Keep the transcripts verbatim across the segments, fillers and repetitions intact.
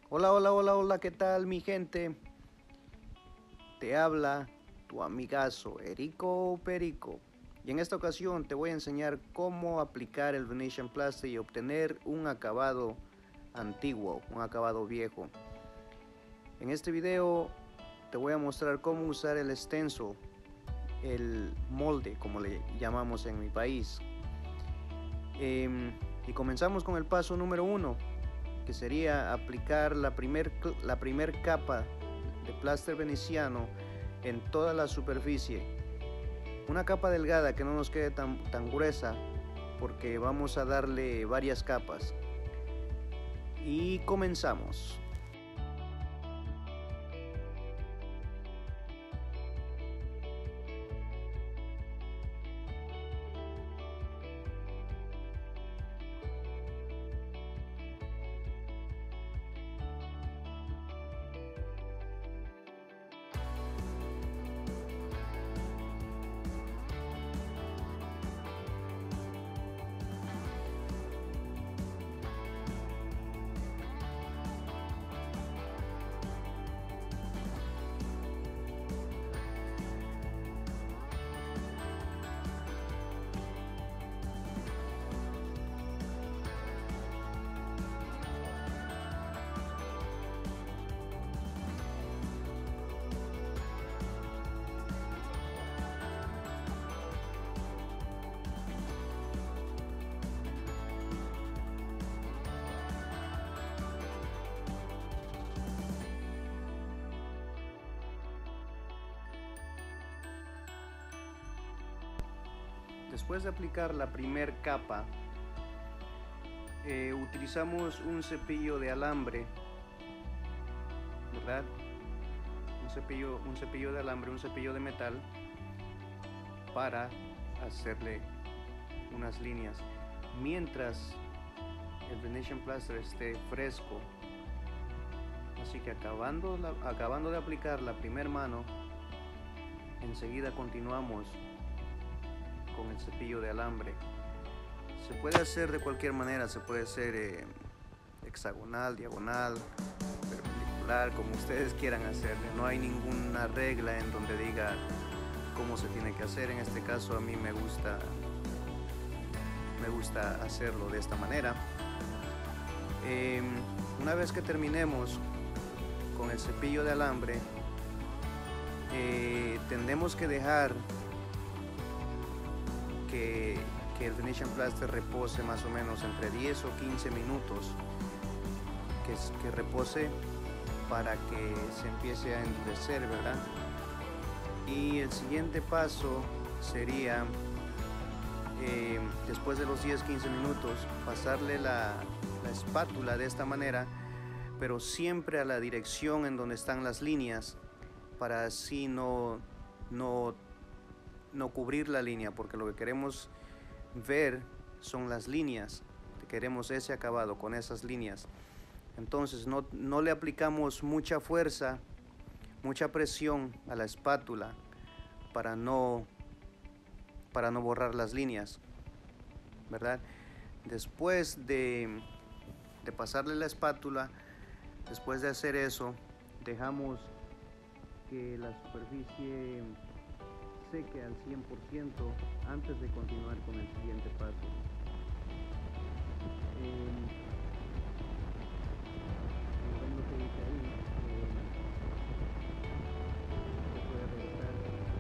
Hola, hola, hola, hola, ¿qué tal mi gente? Te habla tu amigazo Erico Perico. Y en esta ocasión te voy a enseñar cómo aplicar el Venetian Plaster y obtener un acabado antiguo, un acabado viejo. En este video te voy a mostrar cómo usar el stencil, el molde como le llamamos en mi país. Eh, y comenzamos con el paso número uno, que sería aplicar la primer, la primer capa de plaster veneciano en toda la superficie. Una capa delgada que no nos quede tan, tan gruesa, porque vamos a darle varias capas. Y comenzamos. Después de aplicar la primer capa, eh, utilizamos un cepillo de alambre, ¿verdad? Un cepillo, un cepillo de alambre, un cepillo de metal, para hacerle unas líneas. Mientras el Venetian Plaster esté fresco. Así que acabando, la, acabando de aplicar la primer mano, enseguida continuamos con el cepillo de alambre. Se puede hacer de cualquier manera, se puede hacer eh, hexagonal, diagonal, perpendicular, como ustedes quieran hacerle. No hay ninguna regla en donde diga cómo se tiene que hacer. En este caso a mí me gusta me gusta hacerlo de esta manera. Eh, una vez que terminemos con el cepillo de alambre, eh, tendremos que dejar que, que el Venetian Plaster repose más o menos entre diez o quince minutos, que, que repose para que se empiece a endurecer, ¿verdad? Y el siguiente paso sería, eh, después de los diez a quince minutos, pasarle la, la espátula de esta manera, pero siempre a la dirección en donde están las líneas, para así no, no, no cubrir la línea, porque lo que queremos ver son las líneas, queremos ese acabado con esas líneas. Entonces no, no le aplicamos mucha fuerza, mucha presión a la espátula para no, para no borrar las líneas, ¿verdad? Después de, de pasarle la espátula, después de hacer eso, dejamos que la superficie seque al cien por ciento antes de continuar con el siguiente paso. Eh, como ven lo que dice ahí, eh, se puede revisar,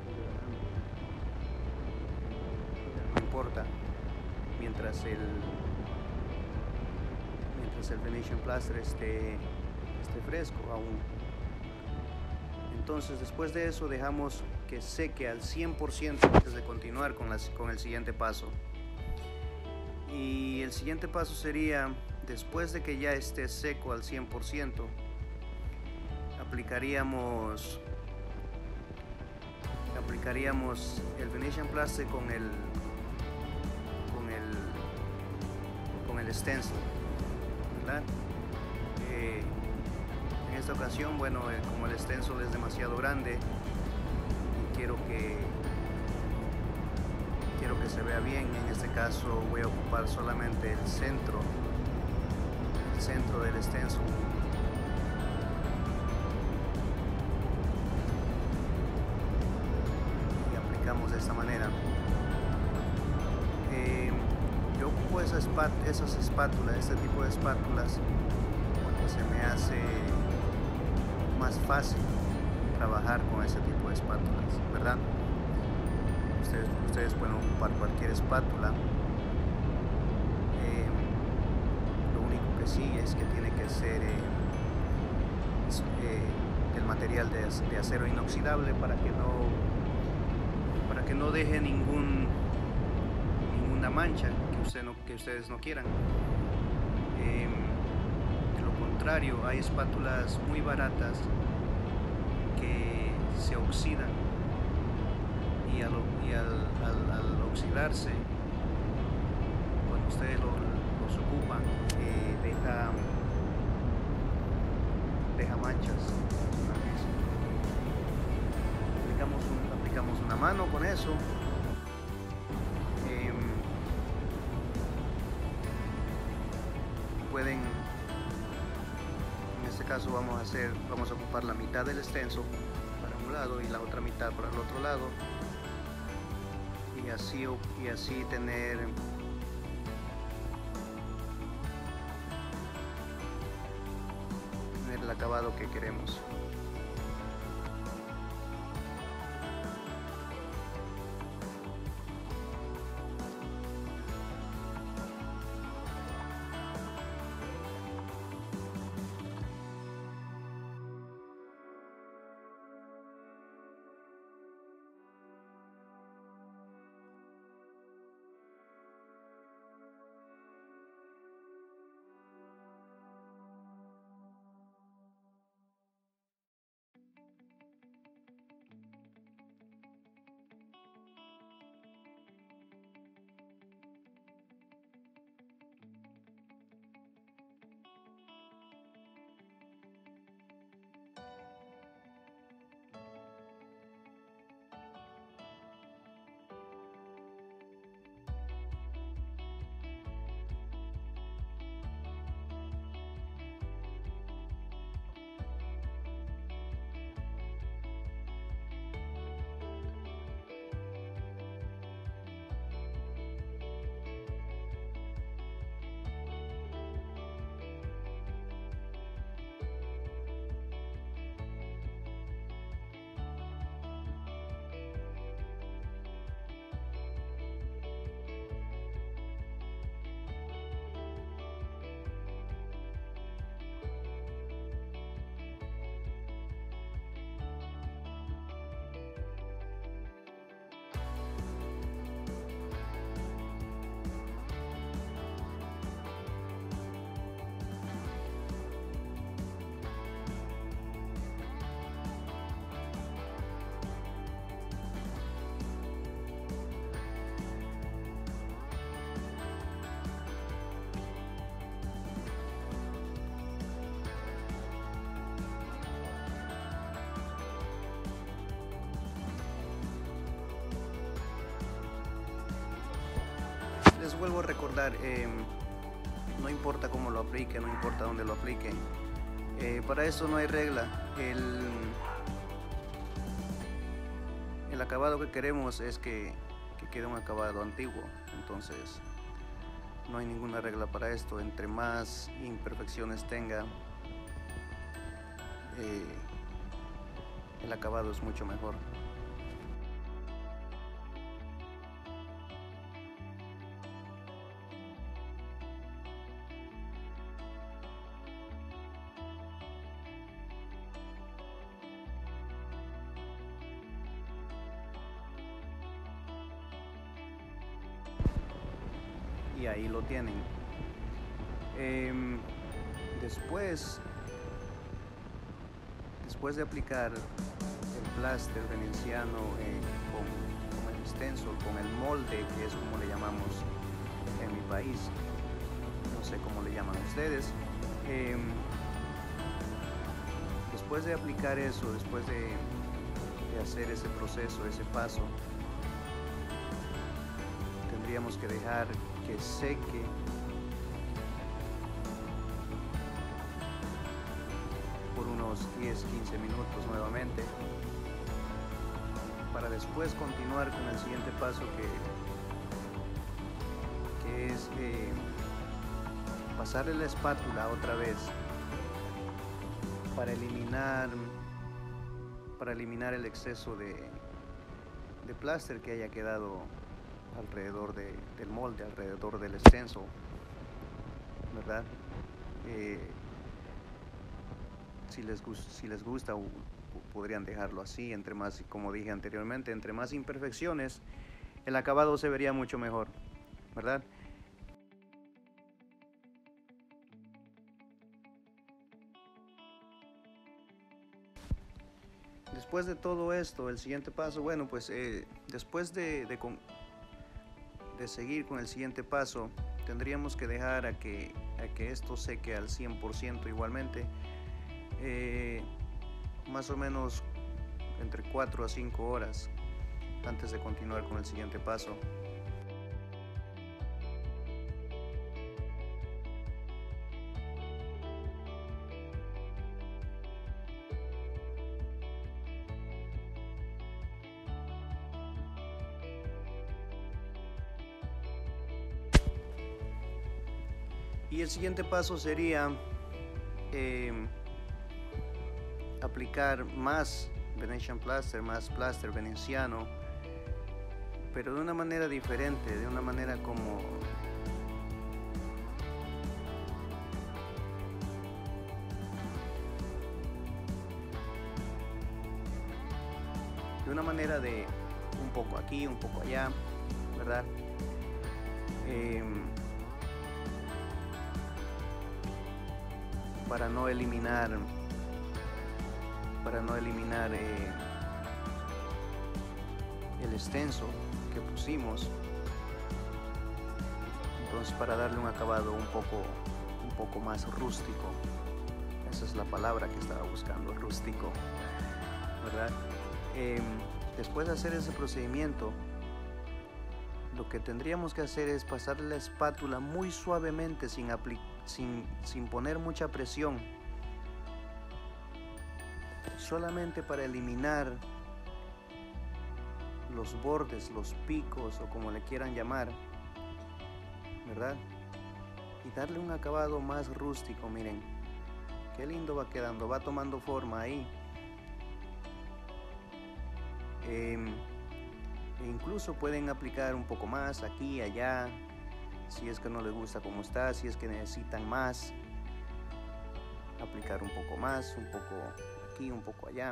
no importa, mientras el mientras el Venetian Plaster esté, esté fresco aún. Entonces después de eso dejamos que seque al cien por ciento antes de continuar con, las, con el siguiente paso. Y el siguiente paso sería, después de que ya esté seco al cien por ciento, aplicaríamos aplicaríamos el Venetian Plaster con el con el con el stencil, ¿verdad? Eh, en esta ocasión, bueno, eh, como el stencil es demasiado grande y quiero que quiero que se vea bien, en este caso voy a ocupar solamente el centro el centro del stencil esta manera. Eh, yo ocupo esa espat esas espátulas, este tipo de espátulas, porque se me hace más fácil trabajar con ese tipo de espátulas, ¿verdad? Ustedes, ustedes pueden ocupar cualquier espátula. Eh, lo único que sí es que tiene que ser eh, es, eh, el material de, de acero inoxidable para que no para que no deje ningún ninguna mancha que, usted no, que ustedes no quieran. Eh, de lo contrario, hay espátulas muy baratas que se oxidan y al, y al, al, al oxidarse, cuando ustedes lo, los ocupan, eh, deja, deja manchas. Aplicamos, un, aplicamos una mano con eso. Eh, pueden, en este caso vamos a hacer, vamos a ocupar la mitad del extenso para un lado y la otra mitad para el otro lado. Y así, y así tener tener el acabado que queremos. Les vuelvo a recordar, eh, no importa cómo lo apliquen, no importa dónde lo apliquen, eh, para eso no hay regla. El, el acabado que queremos es que, que quede un acabado antiguo, entonces no hay ninguna regla para esto. Entre más imperfecciones tenga, eh, el acabado es mucho mejor. Y ahí lo tienen. Eh, después después de aplicar el pláster veneciano eh, con, con el stencil, con el molde, que es como le llamamos en mi país, no sé cómo le llaman ustedes, eh, después de aplicar eso, después de, de hacer ese proceso, ese paso, tendríamos que dejar que seque por unos diez a quince minutos nuevamente para después continuar con el siguiente paso que, que es eh, pasarle la espátula otra vez para eliminar para eliminar el exceso de, de pláster que haya quedado alrededor de, del molde, alrededor del extenso, ¿verdad? Eh, si les, si les gusta, podrían dejarlo así. Entre más, como dije anteriormente, entre más imperfecciones, el acabado se vería mucho mejor, ¿verdad? Después de todo esto, el siguiente paso, bueno, pues eh, después de, de, de seguir con el siguiente paso, tendríamos que dejar a que, a que esto seque al cien por ciento igualmente, eh, más o menos entre cuatro a cinco horas antes de continuar con el siguiente paso. Y el siguiente paso sería eh, aplicar más Venetian Plaster, más plaster veneciano, pero de una manera diferente, de una manera como de una manera de un poco aquí, un poco allá, ¿verdad? Eh, para no eliminar para no eliminar eh, el extenso que pusimos, entonces para darle un acabado un poco un poco más rústico, esa es la palabra que estaba buscando, rústico, ¿verdad? Eh, después de hacer ese procedimiento, lo que tendríamos que hacer es pasarle la espátula muy suavemente, sin, sin, sin poner mucha presión, solamente para eliminar los bordes, los picos o como le quieran llamar, ¿verdad? Y darle un acabado más rústico. Miren qué lindo va quedando, va tomando forma ahí. Eh, e incluso pueden aplicar un poco más aquí, allá, si es que no les gusta como está, si es que necesitan más, aplicar un poco más, un poco aquí, un poco allá.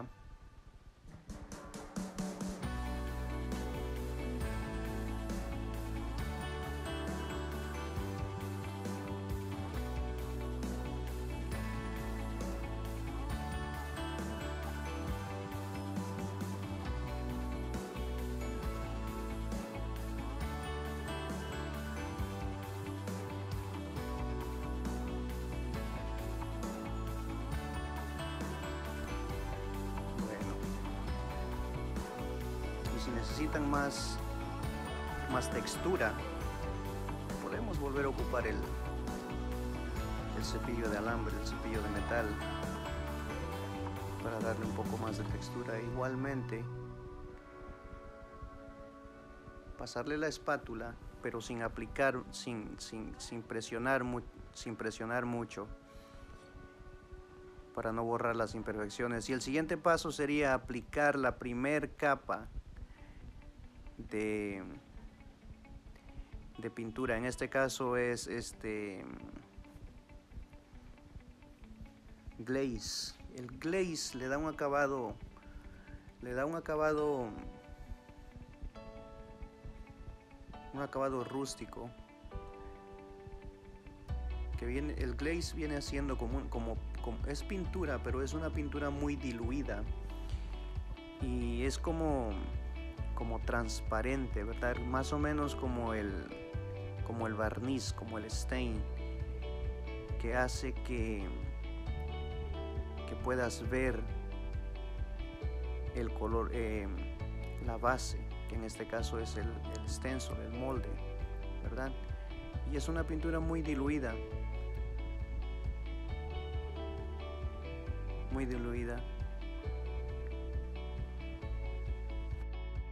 Si necesitan más, más textura, podemos volver a ocupar el, el cepillo de alambre, el cepillo de metal, para darle un poco más de textura. Igualmente, pasarle la espátula, pero sin aplicar, sin, sin, sin, presionar, sin presionar mucho, para no borrar las imperfecciones. Y el siguiente paso sería aplicar la primer capa de, de pintura. En este caso es este glaze. El glaze le da un acabado, le da un acabado, un acabado rústico. Que viene, el glaze viene haciendo como, como, como es pintura, pero es una pintura muy diluida y es como como transparente, ¿verdad? Más o menos como el, como el barniz, como el stain, que hace que, que puedas ver el color, eh, la base, que en este caso es el, el stencil, el molde, ¿verdad? Y es una pintura muy diluida, muy diluida.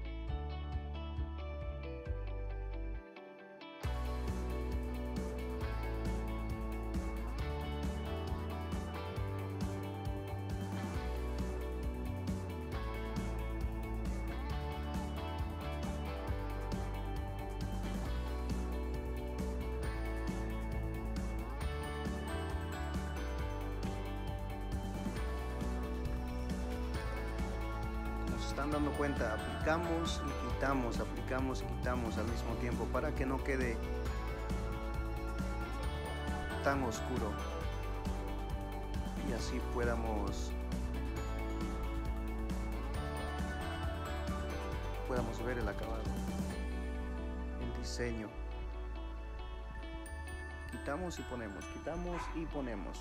están dando cuenta, aplicamos y quitamos, aplicamos y quitamos al mismo tiempo para que no quede tan oscuro y así podamos podamos ver el acabado, el diseño. Quitamos y ponemos, quitamos y ponemos.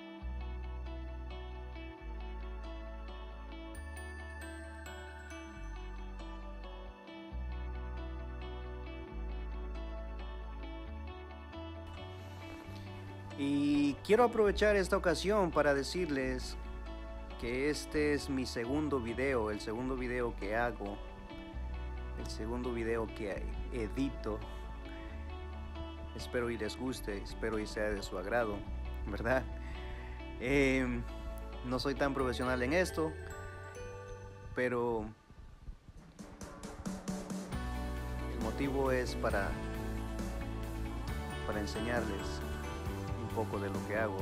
Y quiero aprovechar esta ocasión para decirles que este es mi segundo video, el segundo video que hago, el segundo video que edito. Espero y les guste, espero y sea de su agrado, ¿verdad? Eh, no soy tan profesional en esto, pero el motivo es para, para enseñarles un poco de lo que hago.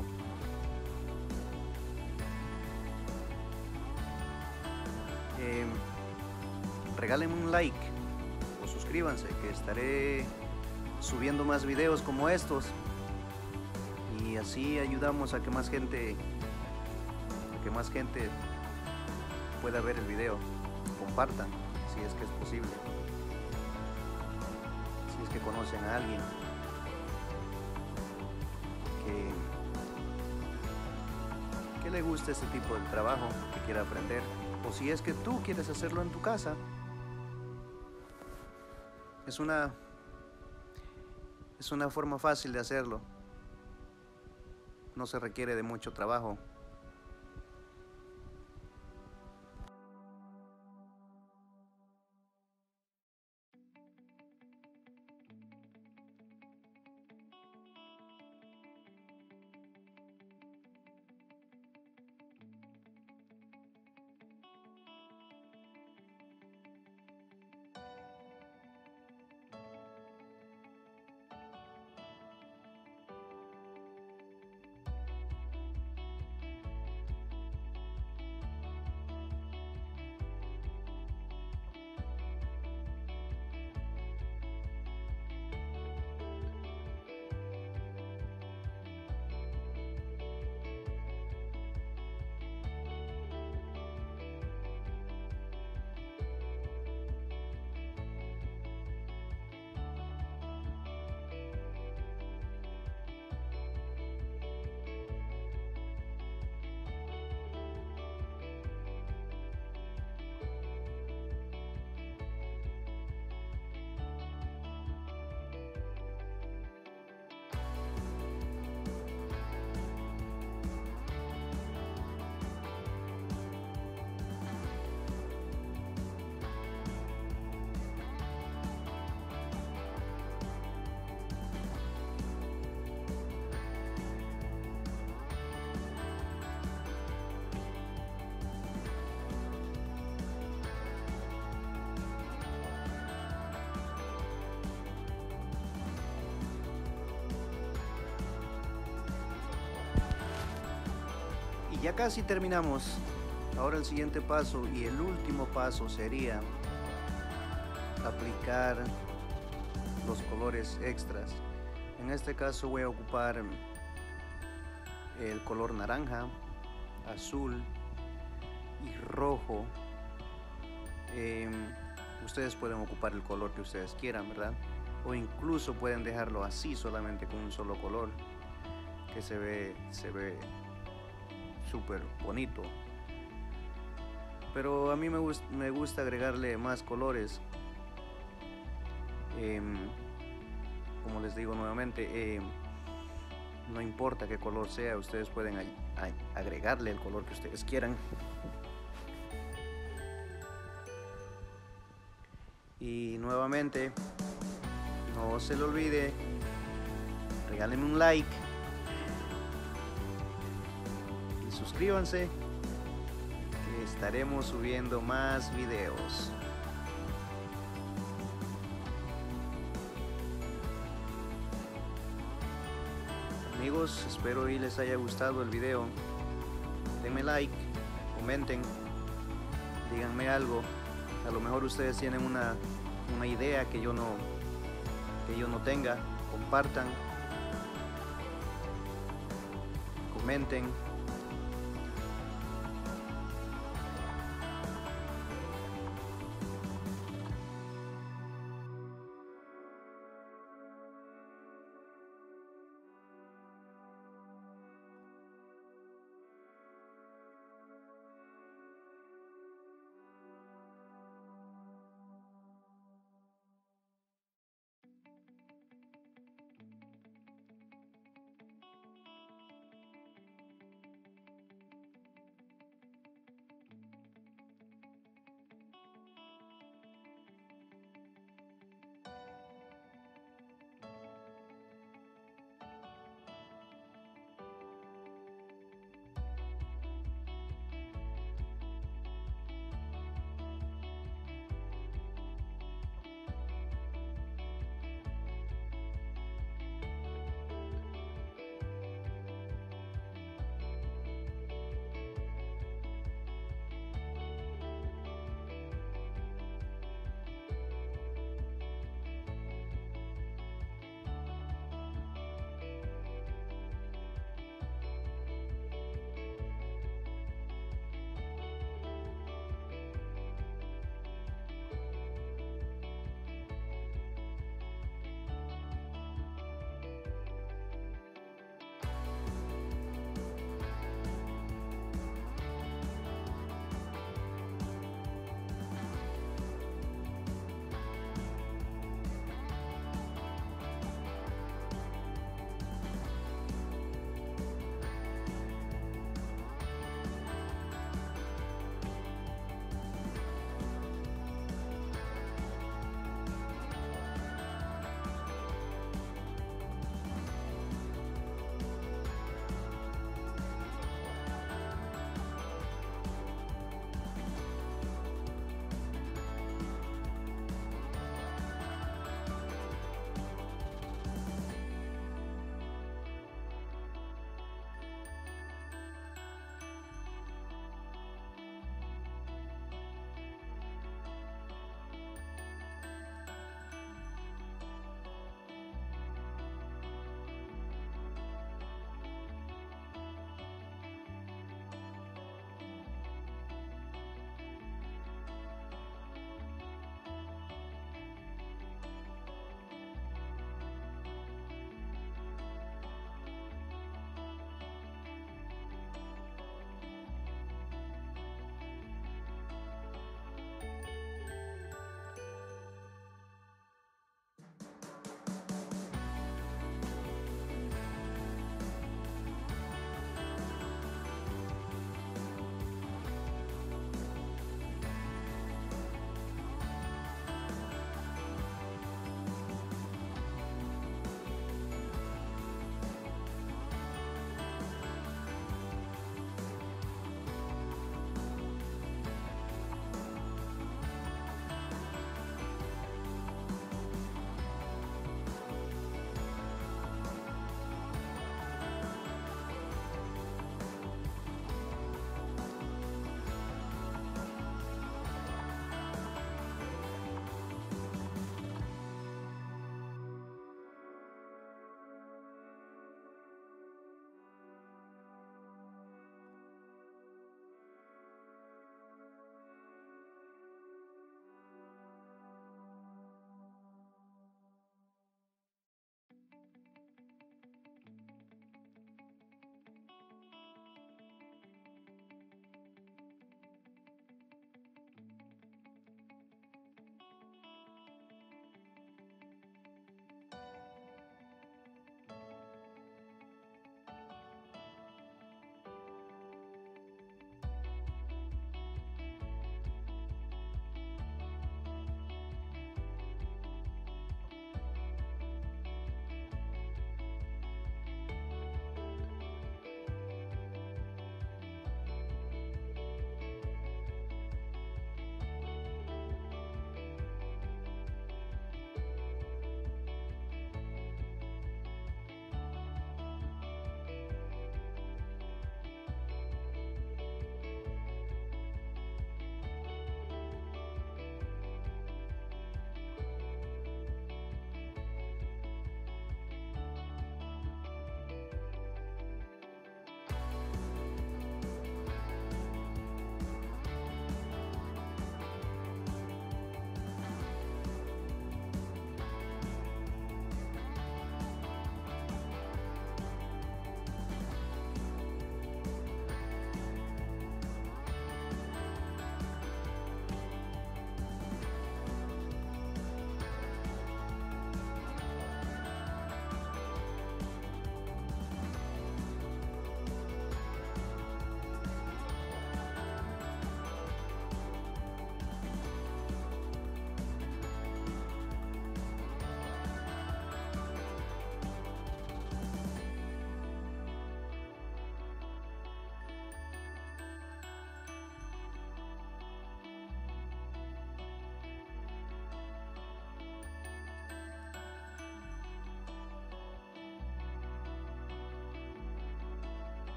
Eh, regálenme un like o suscríbanse, que estaré subiendo más videos como estos y así ayudamos a que más gente a que más gente pueda ver el video. Compartan si es que es posible, si es que conocen a alguien que, que le guste este tipo de trabajo, que quiera aprender, o si es que tú quieres hacerlo en tu casa. Es una Es una forma fácil de hacerlo. No se requiere de mucho trabajo. Y ya casi terminamos. Ahora el siguiente paso y el último paso sería aplicar los colores extras. En este caso voy a ocupar el color naranja, azul y rojo. Eh, ustedes pueden ocupar el color que ustedes quieran, ¿verdad? O incluso pueden dejarlo así, solamente con un solo color, que se ve se ve súper bonito. Pero a mí me, gust me gusta agregarle más colores. Eh, como les digo nuevamente, eh, no importa qué color sea, ustedes pueden agregarle el color que ustedes quieran. Y nuevamente, no se le olvide, regálenme un like y suscríbanse, que estaremos subiendo más videos. Amigos, espero y les haya gustado el video. Denme like, comenten, díganme algo. A lo mejor ustedes tienen una, una idea que yo no, que yo no tenga. Compartan, comenten.